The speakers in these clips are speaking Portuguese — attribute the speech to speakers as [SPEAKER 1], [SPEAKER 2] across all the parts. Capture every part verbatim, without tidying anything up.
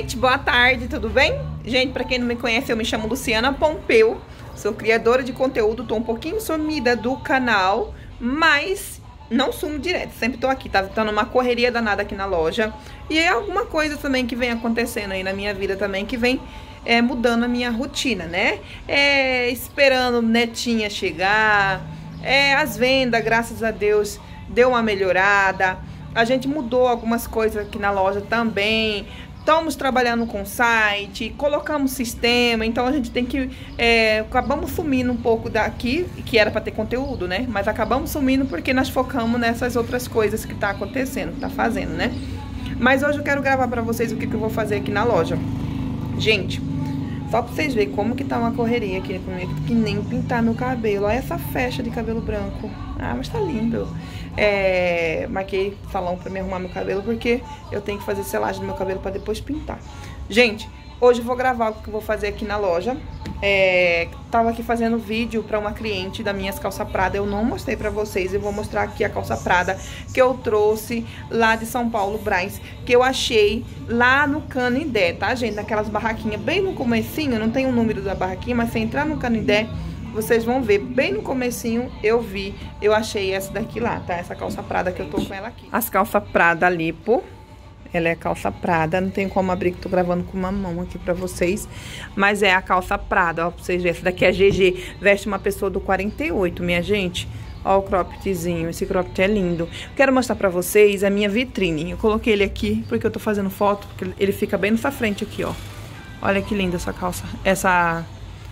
[SPEAKER 1] gente, boa tarde, tudo bem? Gente, pra quem não me conhece, eu me chamo Luciana Pompeu, sou criadora de conteúdo, tô um pouquinho sumida do canal, mas não sumo direto, sempre tô aqui, tá, tá numa correria danada aqui na loja. E é alguma coisa também que vem acontecendo aí na minha vida também, que vem é, mudando a minha rotina, né? É, esperando netinha chegar, é, as vendas, graças a Deus, deu uma melhorada. A gente mudou algumas coisas aqui na loja também. Estamos trabalhando com site, colocamos sistema, então a gente tem que... É, acabamos sumindo um pouco daqui, que era para ter conteúdo, né? Mas acabamos sumindo porque nós focamos nessas outras coisas que tá acontecendo, que tá fazendo, né? Mas hoje eu quero gravar para vocês o que, que eu vou fazer aqui na loja. Gente, só pra vocês verem como que tá uma correria aqui comigo, que nem pintar meu cabelo. Olha essa faixa de cabelo branco. Ah, mas tá lindo. É, marquei salão pra me arrumar meu cabelo, porque eu tenho que fazer selagem do meu cabelo pra depois pintar. Gente, hoje eu vou gravar o que eu vou fazer aqui na loja. É, tava aqui fazendo vídeo pra uma cliente da minhas calça Prada. Eu não mostrei pra vocês, eu vou mostrar aqui a calça Prada que eu trouxe lá de São Paulo, Brás, que eu achei lá no Canindé, tá, gente? Naquelas barraquinhas bem no comecinho, não tem o número da barraquinha, mas se entrar no Canindé, vocês vão ver, bem no comecinho eu vi, eu achei essa daqui lá, tá? Essa calça Prada que eu tô com ela aqui. As calça Prada Lipo, ela é calça Prada, não tem como abrir que tô gravando com uma mão aqui pra vocês. Mas é a calça Prada, ó, pra vocês verem. Essa daqui é G G, veste uma pessoa do quarenta e oito, minha gente. Ó o croppedzinho, esse cropped é lindo. Quero mostrar pra vocês a minha vitrine. Eu coloquei ele aqui porque eu tô fazendo foto, porque ele fica bem nessa frente aqui, ó. Olha que linda essa calça, essa...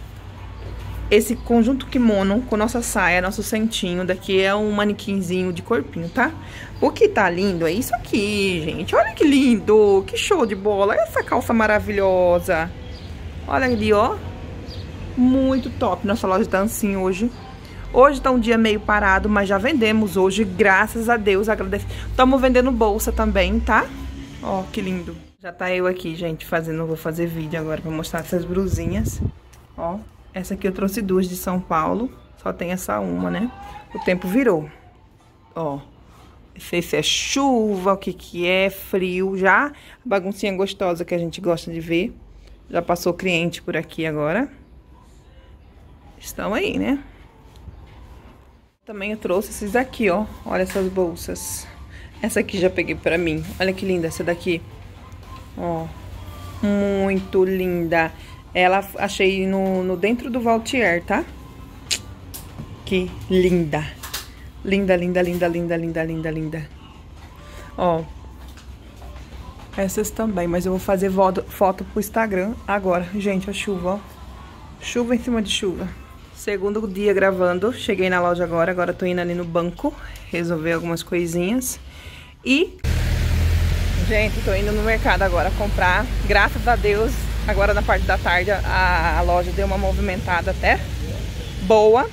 [SPEAKER 1] Esse conjunto kimono com nossa saia, nosso centinho, daqui é um manequinzinho de corpinho, tá? O que tá lindo é isso aqui, gente. Olha que lindo, que show de bola. Essa calça maravilhosa. Olha ali, ó. Muito top. Nossa loja tá assim hoje. Hoje tá um dia meio parado, mas já vendemos hoje, graças a Deus. Agradeço. Estamos vendendo bolsa também, tá? Ó, que lindo. Já tá eu aqui, gente, fazendo... Vou fazer vídeo agora pra mostrar essas blusinhas. Ó. Essa aqui eu trouxe duas de São Paulo. Só tem essa uma, né? O tempo virou. Ó. Não sei se é chuva, o que que é, frio já. Baguncinha gostosa que a gente gosta de ver. Já passou cliente por aqui agora. Estão aí, né? Também eu trouxe esses daqui, ó. Olha essas bolsas. Essa aqui já peguei pra mim. Olha que linda essa daqui. Ó. Muito linda. Ela achei no, no dentro do Valtier, tá? Que linda. Linda, linda, linda, linda, linda, linda, linda. Ó. Essas também, mas eu vou fazer foto, foto pro Instagram agora. Gente, a chuva, ó. Chuva em cima de chuva. Segundo dia gravando. Cheguei na loja agora. Agora tô indo ali no banco resolver algumas coisinhas. E... Gente, tô indo no mercado agora comprar. Graças a Deus... Agora na parte da tarde a, a loja deu uma movimentada até boa.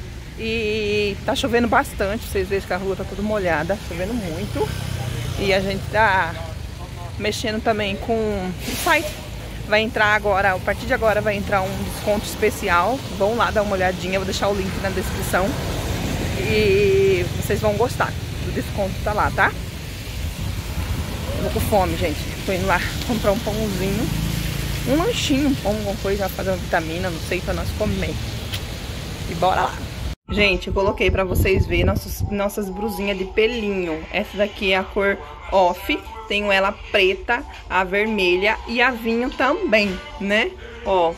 [SPEAKER 1] E tá chovendo bastante, vocês veem que a rua tá toda molhada, chovendo muito. E a gente tá mexendo também com o site. Vai entrar agora, a partir de agora vai entrar um desconto especial. Vão lá dar uma olhadinha, vou deixar o link na descrição. E vocês vão gostar do desconto, tá lá, tá? Eu vou com fome, gente. Tô indo lá comprar um pãozinho. Um lanchinho, um pão, alguma coisa, fazer uma vitamina, não sei, pra nós comer. E bora lá. Gente, eu coloquei pra vocês verem nossos, nossas brusinhas de pelinho. Essa daqui é a cor off. Tenho ela preta, a vermelha e a vinho também, né? Ó.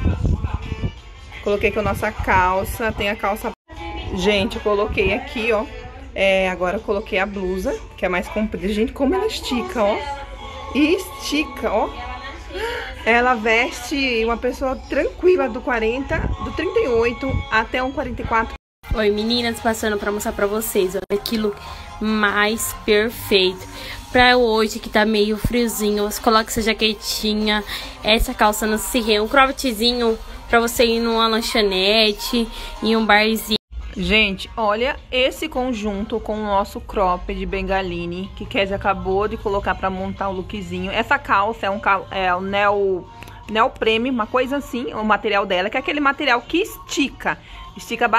[SPEAKER 1] Coloquei com a nossa calça. Tem a calça... Gente, eu coloquei aqui, ó. É, agora eu coloquei a blusa, que é mais comprida. Gente, como ela estica, ó. E estica, ó. Ela veste uma pessoa tranquila do quarenta, do trinta e oito até um quarenta e quatro.
[SPEAKER 2] Oi meninas, passando pra mostrar pra vocês, olha que look mais perfeito. Pra hoje que tá meio friozinho, você coloca essa jaquetinha, essa calça no cirrão, um croppedzinho pra você ir numa lanchonete, em um barzinho.
[SPEAKER 1] Gente, olha esse conjunto com o nosso cropped Bengaline, que Kézia acabou de colocar pra montar o lookzinho. Essa calça é um é o Neo, Neo Premium, uma coisa assim, o material dela, que é aquele material que estica, estica bastante.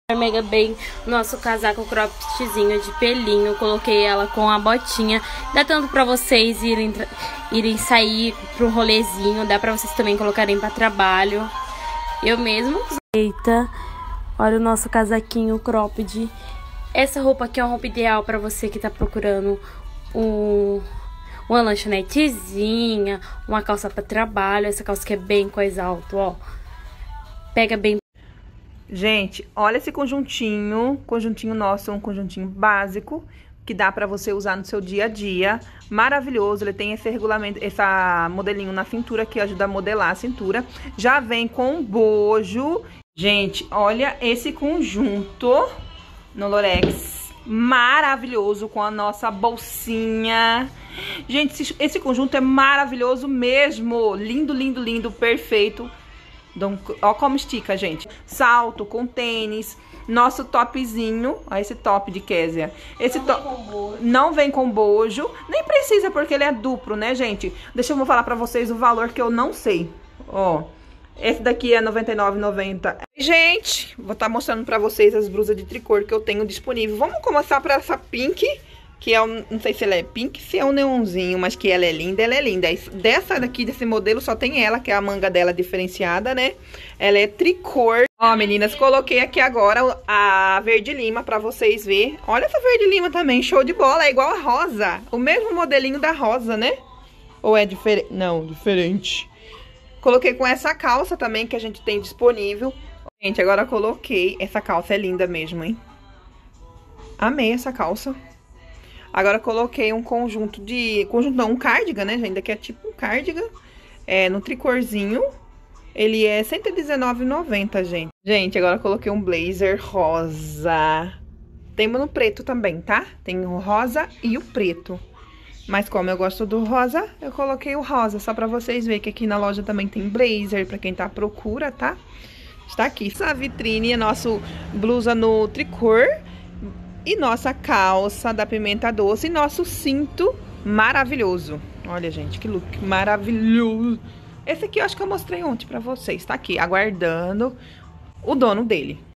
[SPEAKER 2] Mega bem nosso casaco croppedzinho de pelinho. Eu coloquei ela com a botinha. Dá tanto pra vocês irem, irem sair pro rolezinho. Dá pra vocês também colocarem pra trabalho. Eu mesmo. Eita, olha o nosso casaquinho cropped. Essa roupa aqui é uma roupa ideal pra você que tá procurando um, uma lanchonetezinha, uma calça pra trabalho. Essa calça que é bem coisa alta, ó. Pega bem.
[SPEAKER 1] Gente, olha esse conjuntinho, conjuntinho nosso, um conjuntinho básico, que dá pra você usar no seu dia a dia. Maravilhoso, ele tem esse regulamento, esse modelinho na cintura que ajuda a modelar a cintura. Já vem com bojo. Gente, olha esse conjunto no Lorex, maravilhoso, com a nossa bolsinha. Gente, esse, esse conjunto é maravilhoso mesmo, lindo, lindo, lindo, perfeito. Então, ó como estica, gente. Salto com tênis. Nosso topzinho. Ó, esse top de Kézia. Esse
[SPEAKER 2] não,
[SPEAKER 1] top
[SPEAKER 2] vem com bojo.
[SPEAKER 1] Não vem com bojo. Nem precisa, porque ele é duplo, né, gente? Deixa eu falar pra vocês o valor que eu não sei. Ó, esse daqui é noventa e nove reais e noventa centavos. Gente, vou estar mostrando pra vocês as blusas de tricô que eu tenho disponível. Vamos começar pra essa pink, que é um, não sei se ela é pink, se é um neonzinho, mas que ela é linda, ela é linda. Dessa daqui, desse modelo, só tem ela, que é a manga dela diferenciada, né? Ela é tricô. Ó, meninas, coloquei aqui agora a verde lima pra vocês verem. Olha essa verde lima também, show de bola, é igual a rosa. O mesmo modelinho da rosa, né? Ou é diferente? Não, diferente. Coloquei com essa calça também, que a gente tem disponível. Gente, agora coloquei, essa calça é linda mesmo, hein? Amei essa calça. Agora coloquei um conjunto de... Conjunto não, um cardigan, né, gente? Daqui é tipo um cardigan. É, no tricorzinho. Ele é cento e dezenove reais e noventa centavos, gente. Gente, agora coloquei um blazer rosa. Tem no preto também, tá? Tem o rosa e o preto. Mas como eu gosto do rosa, eu coloquei o rosa. Só pra vocês verem que aqui na loja também tem blazer, pra quem tá à procura, tá? Está aqui. Essa vitrine é nosso blusa no tricô. E nossa calça da Pimenta Doce e nosso cinto maravilhoso. Olha, gente, que look maravilhoso. Esse aqui eu acho que eu mostrei ontem pra vocês. Tá aqui, aguardando o dono dele.